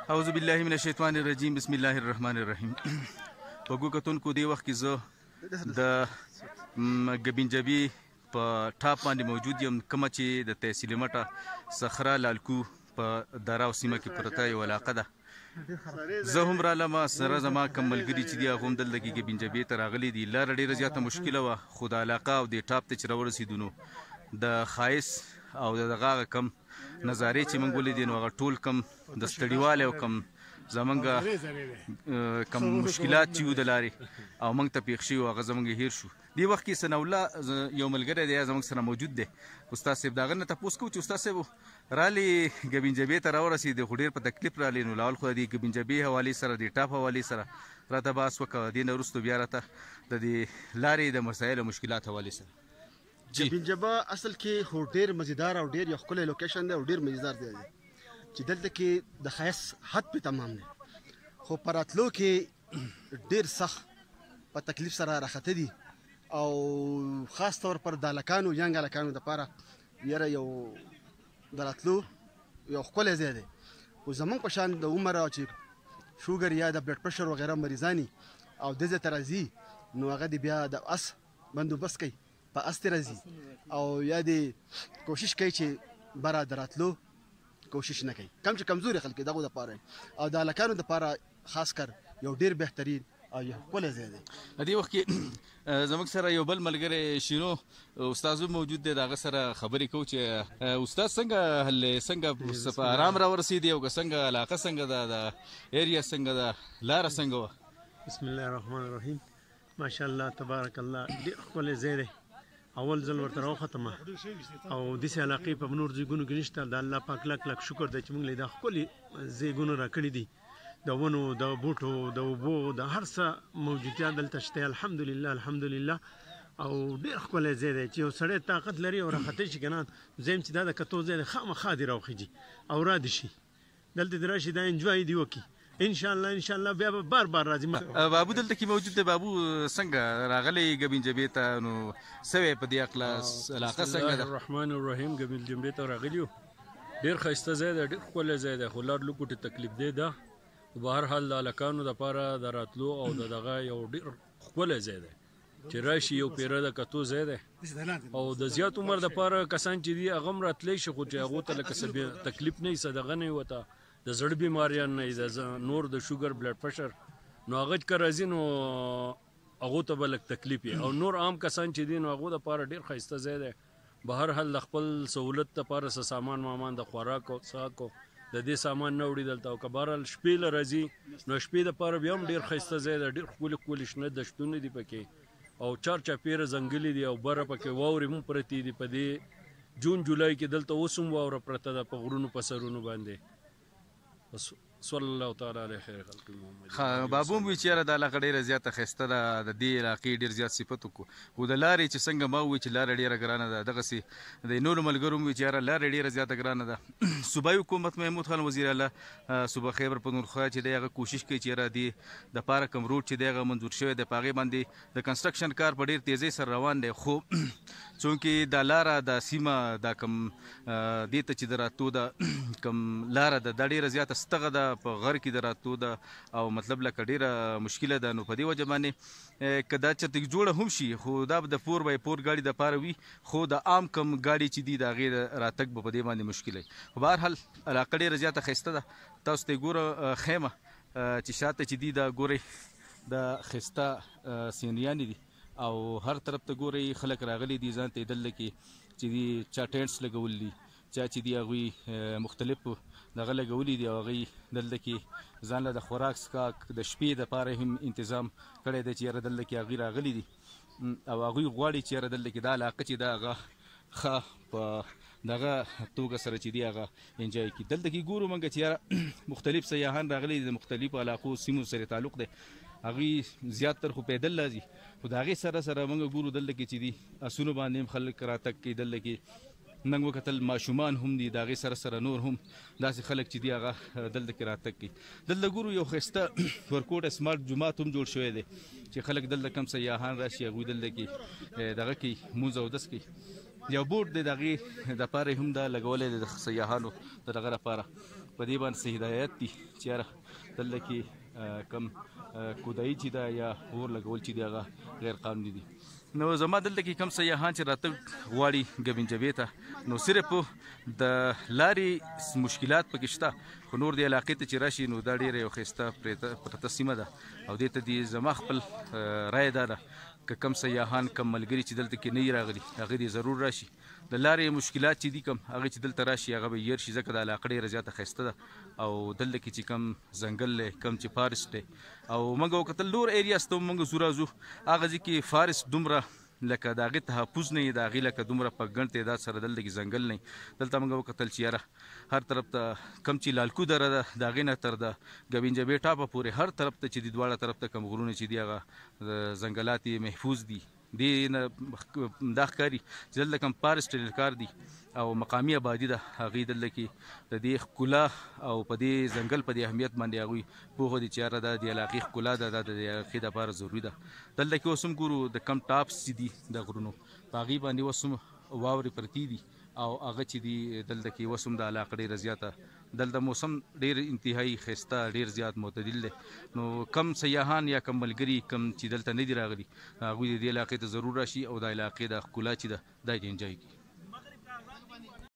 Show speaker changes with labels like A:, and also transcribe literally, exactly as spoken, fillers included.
A: اعوذ بالله من الشیطان الرجیم بسم الله الرحمن الرحیم. په ګو کتونکو دې وخت کې زه د ګبینجبي په ټاپ باندې موجود یم، کومه چې د تحصیل مټه صخره لالکو په دراو سیمه کې پرته یو علاقه ده. زه هم رالم، سره زما کوم ملګري چې دي هغه هم دلته کې ګبینجبي ته راغلي دي. لاره ډېره زیاته مشکله وه، خو د علاقه او د ټاپ ته چې راورسېدو نو د ښایست او د دغه هغه کم نظارې چې موږ ولیدې نو هغه ټول کم د ستړیوالي او کم زمونږ کم مشکلات چې وو د لارې او موږ ته پېښ شوي هغه زمونږ هیر شو. دې وخت کې ثناءالله یو ملګری دی زموږ سره موجود دی. استاد صاحب د هغه نه تپوس کوو چې استاد صاحب رالې ګبینجبي ته راورسېدې، خو ډېر په تکلیف رالې. نو لاول خو د دې ګبینجبي حوالې سره د ټاپ حوالې سره راته بحث وکړه، دې نه وروستو بیا راته د دې لارې د مسایلو مشکلات حوالې سره.
B: ګبینجبه اصل کې خو ډېر مزیدار او ډېر یو ښکلی لوکیشن دی او ډېر مزیدار ځای دی چې دلته کې د ښایست حد پې تمام دی، خو په راتلو کې ډېر سخت په تکلیف سره راخته دي او خاص طور پر د هلکانو ینګ هلکانو دپاره یاره یو د راتلو یو ښکلی ځای دی. خو زموږ په شان د عمر چې شوګر یا د بلډ پرشر وغیره مریضاني او دې ځای ته راځي نو هغه د بیا د اس بندوبست کوي، په اس ته راځي او یا دې کوشش کوي چې بره د راتلو کوشش نه کوي، کم چې کمزوري خلک دغو دپاره او د هلکانو دپاره خاص کر یو ډېر بهترین او یو ښکلی ځای دی.
A: دې وخت کې زموږ سره یو بل ملګری شینو استاد موجود دی، د هغه سره خبرې کوو چې استاد څنګه حل څنګه په ارام راورسېدې او که څنګه علاقه څنګه ده، د ایریا څنګه ده، لاره څنګه وه؟
C: بسم الله الرحمن الرحیم. ماشاءالله تبارک الله، ډېر ښکلی ځای دی. اول ځل ورته راوختمه او داسې علاقې په نور ځایونو کې نشته. د الله پاک لک لک شکر دی چې موږ له دا ښکلي ځایونه راکړي دي، د ونو د بوټو د اوبو د هر څه موجودیت دلته شته الحمدلله الحمدلله. او ډېر ښکلی ځای دی چې یو سړی طاقت لري او راختی شي که نه زه یم چې دا د کتو ځای دی خامخا دې راوخیږي او را دې شي دلته دې راشي دا انجوای دې وکړي انشاءالله انشاءالله بیا به بار بار راځي.
A: بابو دلته کې موجود دی. بابو څنګه راغلی ګبینجبي ته؟ نو څه وی په دې هکله علاقه څنګه ده؟
D: بسم الله الرحمن الرحیم. ګبینجبي ته راغلي یو، ډېر ښایسته ځای دی، ډېر ښکلی ځای دی، خو لار لوکوټې تکلیف دی ده. خو به هر حال د هلکانو دپاره د راتلو او د دغه یو ډېر ښکلی ځای دی چې راشي یو پیره د کتو ځای دی او د زیات عمر دپاره کسان چې دي هغه هم راتلی شي، خو چې هغو ته لکه څه تکلیف نه وي، څه دغه نه وي ورته د زړه بیماریان نه وي، د نور د شوګر بلډ پرشر نو هغه که راځي نو هغو ته به لږ تکلیف وي. او نور عام کسان چې دي نو هغو دپاره ډېر ښایسته ځای دی. به هر حال د خپل سهولت دپاره څه سامان مامان د خوراک او څښاک د دې سامان نه وړي دلته، او که بهرحال شپې له راځي نو شپې دپاره بیا هم ډېر ښایسته ځای دی. ډېر ښکلي ښکلي شنه دشتونه دي پکې او چار چاپېره ځنګلي دي او بره پکې واورې هم پرتې دي. په دې جون جولای کې دلته اوس هم واوره پرته ده په غرونو په سرونو باندې. صلی الله تعالی علیه خیر خلق محمد.
A: بابو هم وی چې یاره دا علاقه ډېره زیاته ښایسته ده، د دې علاقې ډېر زیات صفت وکړو. خو د لارې چې څنګه ما ووایي چې لاره ډېره ګرانه ده، دغسې د نورو ملګرو هم وي چې یاره لاره ډېره زیاته ګرانه ده. صوبایي حکومت محمود خان وزیر اعلی صوبه خیبر پښتونخوا چې دی هغه کوشش کوي چې یاره دې دپاره کوم روډ چې دی هغه منظور شوی دی په هغې باندې د کنسټرکشن کار په ډېر تیزۍ سره روان دی. خو چونکې دا لاره دا سیمه دا کوم دې ته چې د راتلو ده کوم لاره ده دا ډېره زیاته ستغه ده، په غر کې د راتلو ده او مطلب لکه ډېره مشکله ده. نو په دې وجه باندې که دا چېرته جوړه هم شي خو دا به د فور بای فور ګاډي دپاره وي، خو د عام کم ګاډي چې دي د هغې د راتګ به په دې باندې مشکل وي. خو به هر حال علاقه ډېره زیاته ښایسته ده. تاسو ته یې ګوره خیمه چې شاته چې دي دا ګورئ د ښایسته سینریانې دي او هر طرف ته ګورئ خلک راغلي دي ځان ته یې دلته کې چې دي چا ټینټس لګولي دي، چا چې دي هغوی مختلف دغه لګولي دي او هغوی دلته کې ځان له د خوراک څښاک د شپې دپاره هم انتظام کړی دی چې یاره دلته کې هغوی راغلي دي او هغوی غواړي چې یاره دلته کې دا علاقه چې ده هغه ښه په دغه توګه سره چې دي هغه انجوی کړي. دلته کې ګورو موږ چې یاره مختلف سیاحان راغلي دي، د مختلفو علاقو سیمو سره تعلق دی، هغوی زیات تر خو پیدل راځي، خو د هغې سره سره موږ ګورو دلته کې چې دي اسونو باندې هم خلک راتګ کوي. دلته کې نن وکتل ماشومان هم دي، د هغې سره سره نور هم داسې خلک چې دي هغه دلته کې راتګ کوي. دلته ګورو یو ښایسته ورکوټ سمارټ جومات هم جوړ شوی دی چې خلک دلته کم سیاحان راشي هغوی دلته کې دغه کوي مونځ اودس کوي. یو بوټ دی د هغې دپاره هم دا لګولی دی د سیاحانو د دغه لپاره په دې باندې څه هدایت دي چې یاره دلته کې کم کودایي چې ده یا اور لګول چې دي هغه غیر قانوني دي. نو زما دلته کې کم سیاحان چې راتګ غواړي ګبین جبې ته نو صرف د لارې مشکلات پکې شته خو نور د علاقې ته چې راشي نو دا ډېره یو ښایسته پرته سیمه ده او دې ته دې زما خپل رایه دا ده که کم سیاحان کم ملګري چې دلته کې نه وي راغلي هغه دې ضرور راشي. د لارې مشکلات چې دي کم هغه چې دلته راشي هغه به هېر شي ځکه د علاقه ډېره زیاته ښایسته ده او دلته کې چې کم ځنګل دی کم چې فارسټ دی او موږ وکتل نور ایریاز ته موږ ځو راځو هغه ځای کې فارسټ دومره لکه د هغې تحفظ نه وي د هغې لکه دومره په ګڼ تعداد سره دلته کې ځنګل نه وي. دلته موږ وکتل چې یاره هر طرف ته کم چې لالکو دره ده د هغې نه تر د ګبین جبې ټاپه پورې هر طرف ته چې دي دواړه طرف ته کم غرونه چې دي هغه ځنګلات یې محفوظ دي. دې نه دا ښکاري چې دلته کوم فارسټ ریلکار دي او مقامي آبادي ده هغوی دلته کې د دې ښکلا او په دې ځنګل په دې اهمیت باندې هغوی پوهه دي چې یاره دا د علاقې ښکلا ده دا د دې علاقې دپاره ضروري ده. دلته کې اوس هم ګورو د کم ټاپس چې دي د غرونو په هغې باندې اوس هم واورې پرتې دي او هغه چې دي دلته کې اوس هم د علاقه ډېره زیاته دلته موسم ډېر انتهایي ښایسته ډېر زیات معتدل دی. نو کم سیاحان یا کم ملګري کم چې دلته نه دي راغلي هغوی د دې علاقې ته ضرور راشي او د علاقې د ښکلا چې ده دا یې انجوی کړي.